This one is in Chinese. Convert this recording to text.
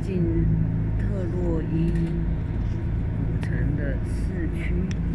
近特洛伊古城的市区。